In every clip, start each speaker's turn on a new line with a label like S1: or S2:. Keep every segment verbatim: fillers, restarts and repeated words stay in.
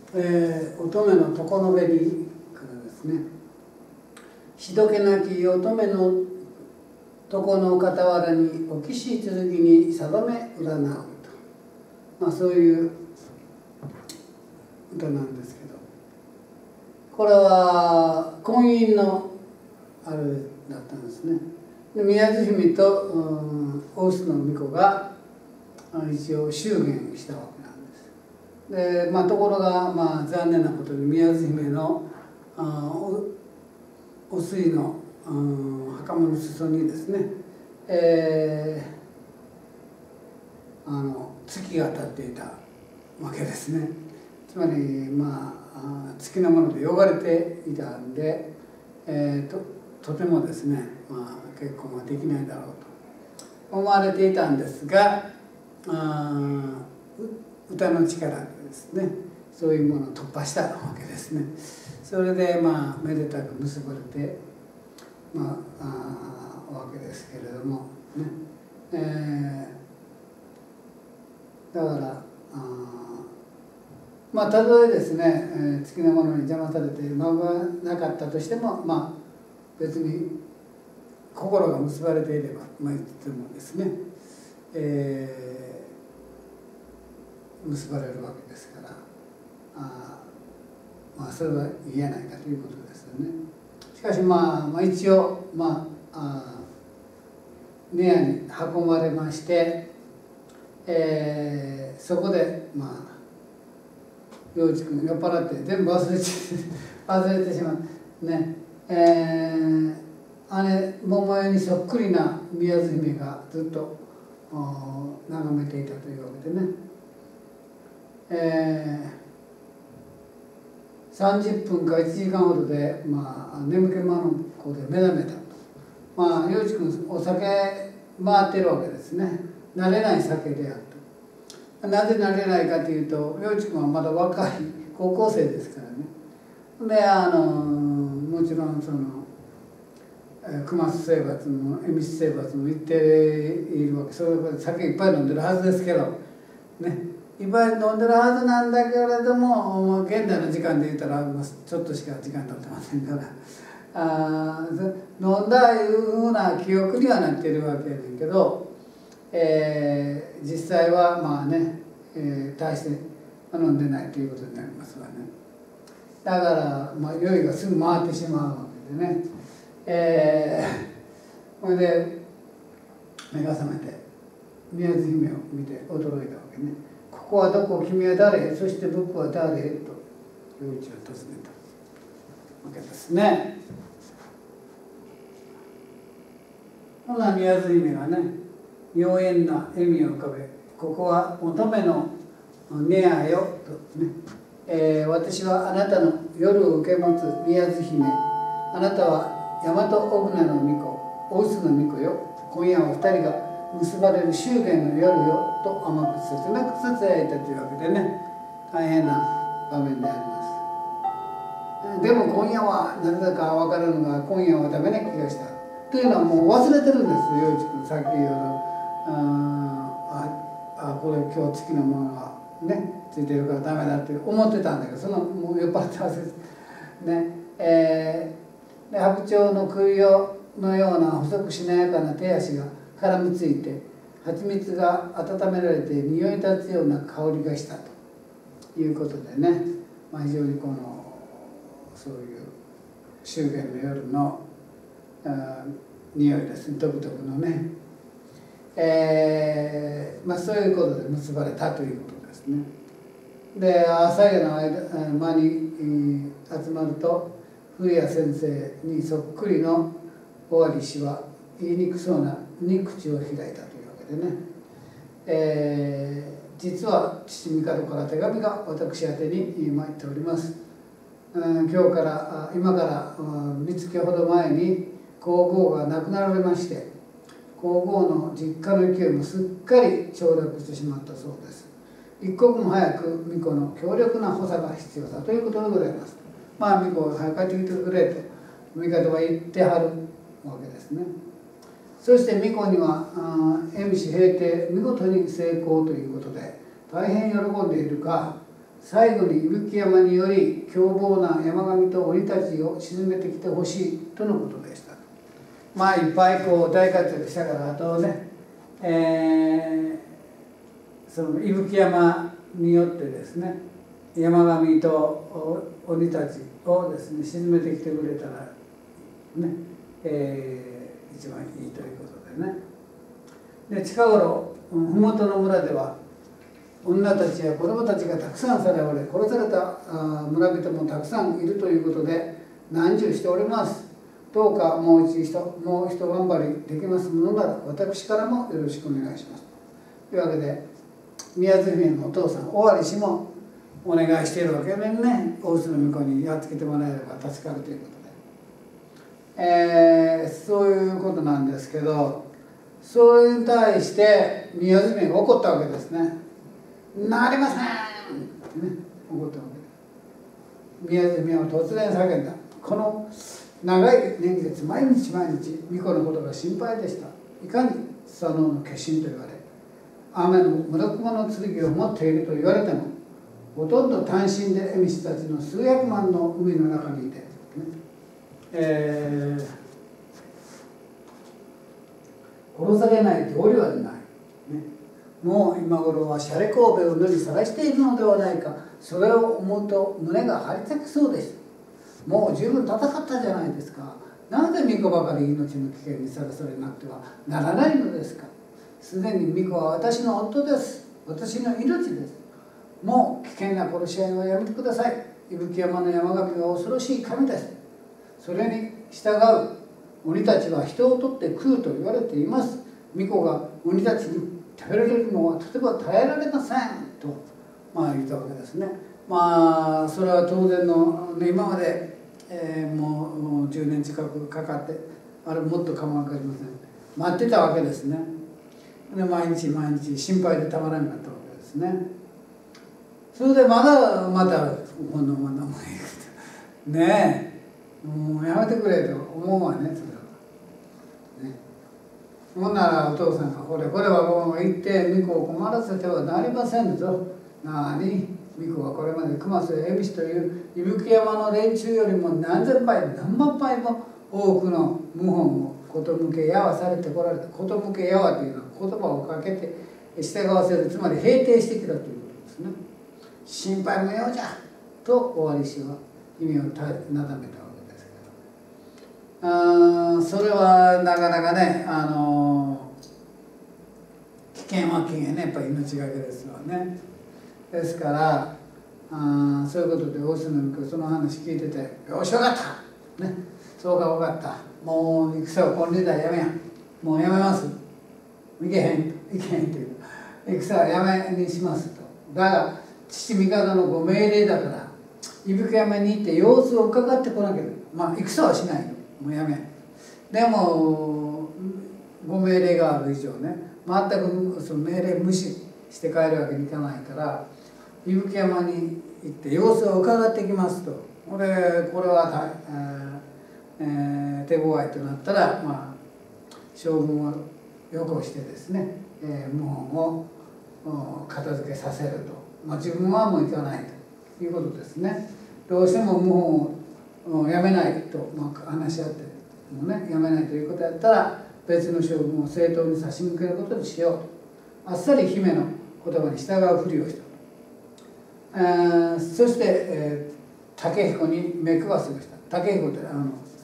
S1: えー、乙女の床のべりからですね。しどけなき乙女の床の傍らにおきし剣に定め占うと、まあ、そういう歌なんですけど、これは婚姻のあれだったんですね。で宮津姫と、うん、大須の巫女が一応祝言したわけなんです。で、まあ、ところが、まあ、残念なことに宮津姫のあおお水の、うん、袴の裾にですね、えー、あの月が立っていたわけですね。つまり、まあ、月のもので汚れていたんで、えー、ととてもですね、まあ、結婚はできないだろうと思われていたんですが、あ歌の力でですね、そういうものを突破したわけですね。それで、まあ、めでたく結ばれて、まあ、あわけですけれどもね、えー、だからあまあたとえですね、えー、月のものに邪魔されて孫がなかったとしても、まあ別に心が結ばれていれば、まあ、いつもですね、えー、結ばれるわけですから、あまあそれは言えないかということですよね。しかし、まあ、まあ一応、まあ、あ寝屋に運ばれまして、えー、そこでまあ陽一君酔っ払って全部忘れて忘れてしまうね。えー、姉桃代にそっくりな宮津姫がずっと眺めていたというわけでね、えー、さんじゅっぷんかいちじかんほどで、まあ、眠気まの子で目覚めたと。まあ陽一君お酒回ってるわけですね。慣れない酒であると。なぜ慣れないかというと、陽一君はまだ若い高校生ですからね。で、あのもちろんその熊須生活も恵比寿生活も行っているわけ。それから酒いっぱい飲んでるはずですけどね、いっぱい飲んでるはずなんだけれども、現代の時間で言ったらちょっとしか時間経ってませんから、あ飲んだいうふうな記憶にはなっているわけやねんけど、えー、実際はまあね、えー、大して飲んでないということになりますわね。だから、まあ、酔いがすぐ回ってしまうわけでね、えー、それで目が覚めて宮津姫を見て驚いたわけね。ここはどこ、君は誰、そして僕は誰と陽一は尋ねたわけですね。ほな宮津姫がね、妖艶な笑みを浮かべ、ここは乙女の寝屋よとね、えー、私はあなたの夜を受け持つ宮津姫、あなたは大和小船の巫女、大須の巫女よ、今夜は二人が結ばれる祝言の夜よと甘く切なくささやいたというわけでね、大変な場面であります。でも今夜はなぜだか分からぬが、今夜はダメな気がしたというのはもう忘れてるんです陽一君。さっき言うのああこれ今日月のものがねついてるからダメだって思ってたんだけど、そのもう酔っ払って忘れてね、えー、で白鳥の首のような細くしなやかな手足が絡みついて、蜂蜜が温められて匂い立つような香りがしたということでね、まあ、非常にこのそういう祝言の夜のあ匂いですね、独特のね、えーまあ、そういうことで結ばれたということですね。で朝夜の間に集まると古谷先生にそっくりの尾張氏は言いにくそうなに口を開いたというわけでね、えー、実は父帝から手紙が私宛てに参っております。今日から今から三月ほど前に皇后が亡くなられまして、皇后の実家の勢いもすっかり凋落してしまったそうです。一刻も早く巫女の強力な補佐が必要だということでございます。まあ巫女が早く帰ってきてくれと帝は言ってはるわけですね。そして巫女には蝦夷平定見事に成功ということで大変喜んでいるが、 最後に伊吹山により凶暴な山神と鬼たちを鎮めてきてほしいとのことでした。まあいっぱいこう大活躍したから、あとね、えー、その伊吹山によってですね、山神と鬼たちをですね鎮めてきてくれたらね、えー、一番いいということでね。で近頃麓の村では女たちや子供たちがたくさんさらわれ、殺された村人もたくさんいるということで難渋しております。どうかもう一度もう一頑張りできますものなら私からもよろしくお願いします。というわけで宮津姫のお父さん尾張氏もお願いしているわけでね、大津の巫女にやっつけてもらえれば助かるということで、えー、そういうことなんですけど、それに対して宮津姫が怒ったわけですね。なりません、ね、怒ったわけで、宮津姫は突然叫んだ。この長い年月毎日毎日巫女のことが心配でした。いかにスサノオの化身と言われ、雨の無力雲の剣を持っていると言われても、ほとんど単身で恵美氏たちの数百万の海の中にいて、ねえー、殺されない道理はない、ね、もう今頃はシャレ神戸を塗りさらしているのではないか。それを思うと胸が張り裂けそうでした。もう十分戦ったじゃないですか。なぜ巫女ばかり命の危険にさらされなくてはならないのですか。すでに巫女は私の夫です。私の命です。もう危険な殺し合いはやめてください。伊吹山の山神は恐ろしい神です。それに従う鬼たちは人を取って食うと言われています。巫女が鬼たちに食べられるのはとても耐えられませんと、まあ、言ったわけですね。まあそれは当然の、ね、今まで、えー、もう、もうじゅうねん近くかかって、あれもっとかも分かりません、待ってたわけですね。で毎日毎日心配でたまらなかったわけですね。それでまだまたこのまだもうねえ、もうやめてくれと思うわね、それはね。ほんならお父さんがこれこれはもう言って巫女を困らせてはなりませんぞ。なあに巫女はこれまで熊瀬恵美氏という伊吹山の連中よりも何千倍何万倍も多くの謀反をこと向けやわされてこられた。こと向けやわというのは言葉をかけて従わせる、つまり平定してきたということですね。心配無用じゃと尾張氏は意味をなだめたわけですけど、あそれはなかなかね、あの危険は危険ね、やっぱり命がけですよね。ですからあそういうことで大須の巫女その話聞いてて「よし分かった、ね、そうか分かった、もう戦を金輪際やめやん、もうやめます、いけへんいけへん」という「戦はやめにします」と。だが父帝のご命令だから伊吹山に行って様子を伺ってこなければ、まあ戦はしないよ、もうやめ。でもご命令がある以上ね、全くその命令無視して帰るわけにいかないから伊吹山に行って様子を伺ってきますと。これこれは、えー、手強いとなったら、まあ、将軍をよこしてですね、えー、謀反を片付けさせると。まあ、自分はもう行かないということですね。どうしても謀反をやめないと、まあ、話し合ってもねやめないということやったら別の将軍を正当に差し向けることにしようとあっさり姫の言葉に従うふりをしたと。えー、そして、えー、竹彦に目配せました。竹彦ってあの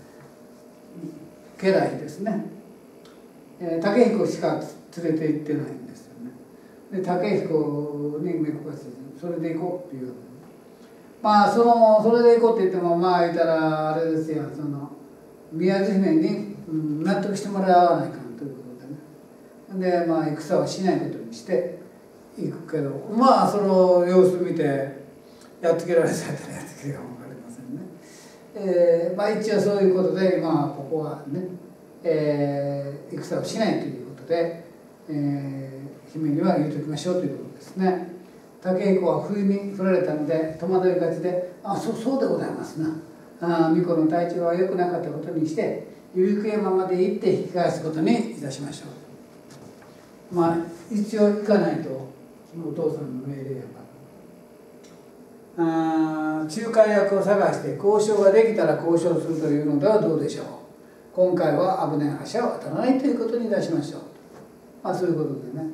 S1: 家来ですね、えー、竹彦しか連れて行ってないんですよね。で竹彦に目配せてそれで行こうっていう。まあそのそれで行こうって言ってもまあ言ったらあれですよ、その宮津姫に、うん、納得してもらわないかんということでね。でまあ戦はしないことにして行くけど、まあその様子見てやっつけられちゃったらやっつけるかも分かりませんね。えー、まあ一応そういうことでまあここはね、えー、戦をしないということで、えー、姫には言うときましょうということですね。竹彦は不意に振られたので戸惑いがちで「あそうそうでございますな。あ巫女の体調は良くなかったことにして伊吹山まで行って引き返すことにいたしましょう」。まあ一応行かないとお父さんの命令やかあ仲介役を探して交渉ができたら交渉するというのではどうでしょう。今回は危ない橋は渡らないということにいたしましょう。まあそういうことでね、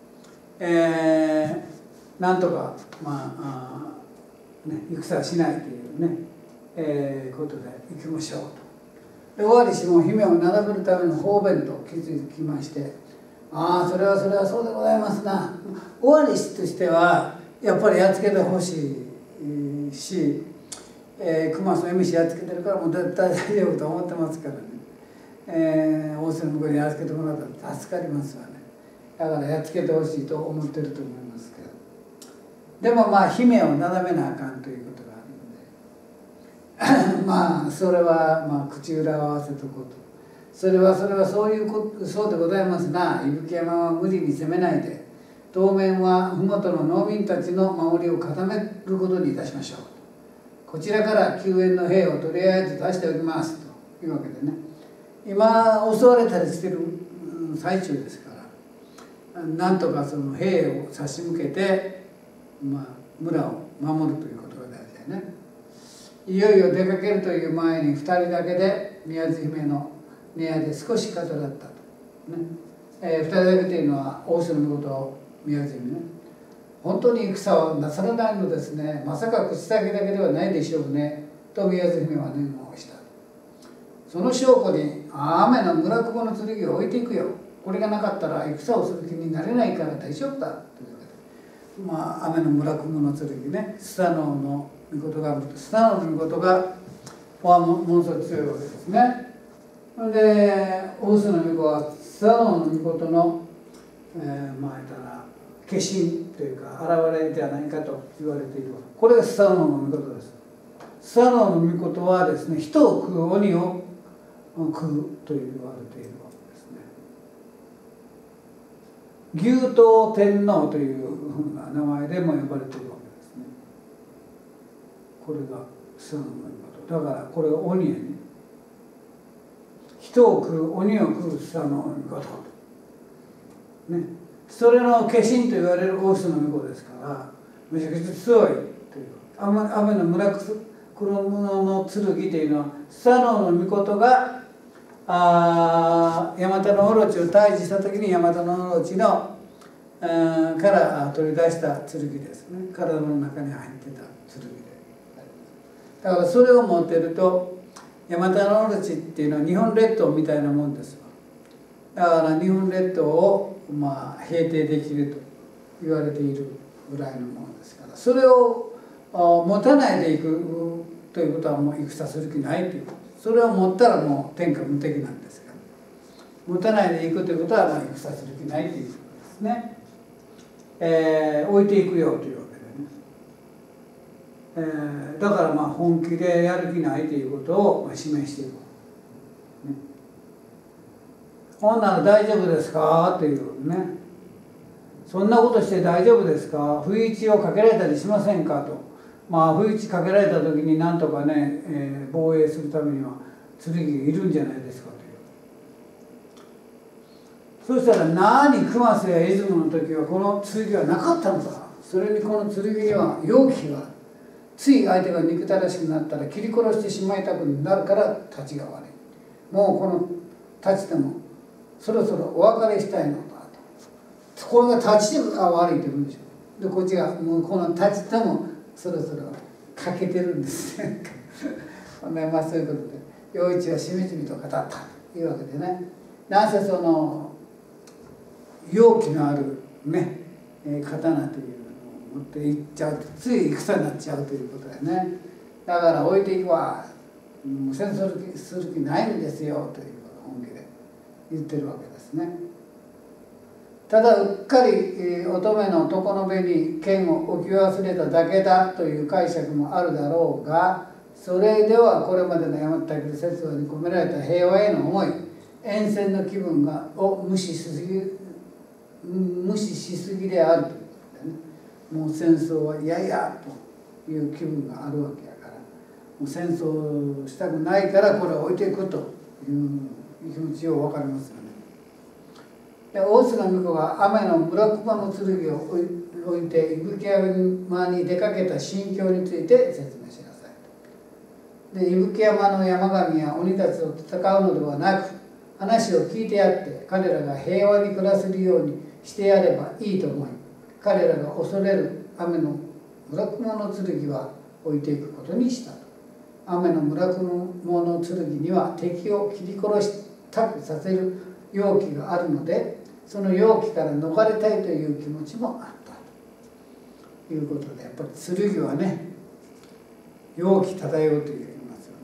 S1: えー、なんとか、まあ、あ、ね、戦はしないというね、えー、ことでいきましょうと。で尾張氏も姫を並べるための方便と気づきまして、ああそれはそれはそうでございますな。尾張氏としてはやっぱりやっつけてほしいし、えー、熊須恵美氏やっつけてるからもう絶対大丈夫と思ってますからね、えー、大瀬の向こうにやっつけてもらったら助かりますわね。だからやっつけてほしいと思ってると思いますけど、でもまあ姫をなだめなあかんということがあるのでまあそれはまあ口裏を合わせとこうと。それはそれはそういうことそうでございますな。伊吹山は無理に攻めないで、当面は麓の農民たちの守りを固めることにいたしましょう。こちらから救援の兵をとりあえず出しておきますというわけでね、今襲われたりしてる最中ですから、なんとかその兵を差し向けて、まあ、村を守るということが大事でね。いよいよ出かけるという前にふたりだけで宮津姫の寝屋で少し語らったと、ねえー、ふたりだけというのは大瀬のこと宮津姫ね、本当に戦はなさらないのですね。まさか口先だけではないでしょうねと宮津姫は念をした。その証拠に雨の村久保の剣を置いていくよ。これがなかったら戦をする気になれないから大丈夫だというわけで、まあ雨の村久保の剣ね、スサノオの御事がスサノオの御事がものすごく強いわけですね。で大須の御子はスサノオの御事の、えー、まあ言ったら化身というか現れじゃないかと言われている。これがスサノオの御事です。スサノオの御事はですね、人を食う鬼を食うと言われているわけですね。牛刀天皇というふうな名前でも呼ばれているわけですね。これがスサノオの御事だから、これが鬼やね、人を食う鬼を食うスサノオの御事ね。それの化身と言われる大須の御子ですから、めちゃくちゃ強いという。雨の村黒物の剣というのはスサノオの御事があ大和のオロチを退治した時に大和のオロチのから取り出した剣ですね。体の中に入ってた剣で、だからそれを持ってると大和のオロチっていうのは日本列島みたいなもんですわ。だから日本列島をまあ平定できると言われているぐらいのものですから、それを持たないでいくということはもう戦する気ないということ。それを持ったらもう天下無敵なんですが、持たないでいくということはまあ戦する気ないということですね。えー、置いていくよというわけでね、えー、だからまあ本気でやる気ないということを示している、ね、ほんなら大丈夫ですかというね、そんなことして大丈夫ですか、不意打ちをかけられたりしませんかと。まあ不意打ちかけられた時に何とかね、えー、防衛するためには剣がいるんじゃないですかという。そしたら何熊瀬や出雲の時はこの剣はなかったのか。それにこの剣には容器が、つい相手が憎たらしくなったら切り殺してしまいたくなるから立ちが悪い。もうこの立ちでもそろそろお別れしたいのだと。これが立ちが悪いと言うんでしょう。でこっちがもうこの立ちでもそろそろ欠けてるんですねまあそういうことで陽一はしみじみと語ったというわけでね、なんせその容器のあるね、えー、刀というのを持っていっちゃうとつい戦になっちゃうということでね、だから置いていくわ、もう戦争する気ないんですよという本気で言ってるわけですね。ただうっかり、えー、乙女の床の上に剣を置き忘れただけだという解釈もあるだろうが、それではこれまでの山田哲説話に込められた平和への思い、厭戦の気分がを無視しすぎ無視しすぎであるということでね、もう戦争は嫌やという気分があるわけやから、もう戦争したくないからこれを置いていくという気持ちを分かりますよね。で大須の巫女が雨の村久保の剣をおいて伊吹山に出かけた心境について説明しなさいと。で伊吹山の山神は鬼たちと戦うのではなく、話を聞いてやって彼らが平和に暮らせるようにしてやればいいと思い、彼らが恐れる雨の村雲の剣は置いていくことにしたと。雨の村雲の剣には敵を切り殺したくさせる容器があるので、その容器から逃れたいという気持ちもあったということで、やっぱり剣はね、容器漂うと言いますよね。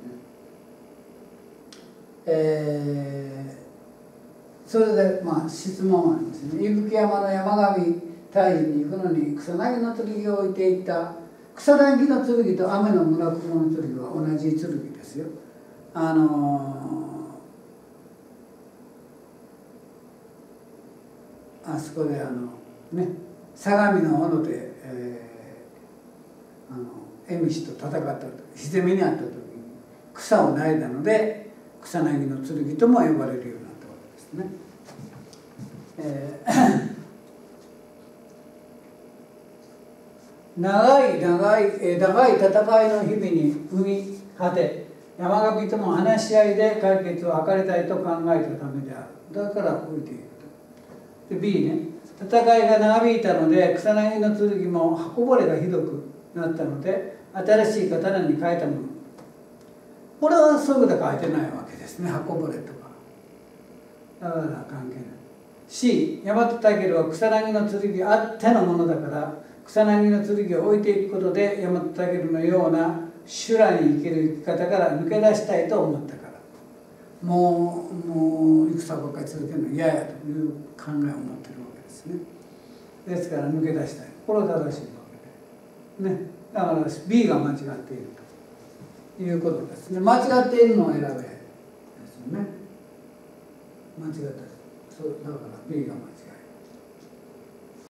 S1: えー、それでまあ質問ありますね。伊吹山の山神退治に行くのに草薙の剣を置いていた。草薙の剣と雨の村雲の剣は同じ剣ですよ。あのー、あそこであのね、相模の斧で、えー、あの蝦夷と戦ったと、火攻めにあった時に草を苗いだので草薙の剣とも呼ばれるようになったわけですね。えー長い長い、えー、長い戦いの日々に踏み果て、山神とも話し合いで解決を図りたいと考えたためである。だから置いていると。で B ね、戦いが長引いたので草薙の剣も刃こぼれがひどくなったので新しい刀に変えたもの。これはそういうことは書いてないわけですね、刃こぼれとか。だから関係ない。C、大和武は草薙の剣あってのものだから、草薙の剣を置いていくことで大和武のような修羅に生きる生き方から抜け出したいと思ったから、もうもう戦ばっかり続けるの嫌やという考えを持ってるわけですね。ですから抜け出したい、これは正しいわけで、ね、だから B が間違っているということですね。間違っているのを選べですよね。間違ったそうだから B が間違い。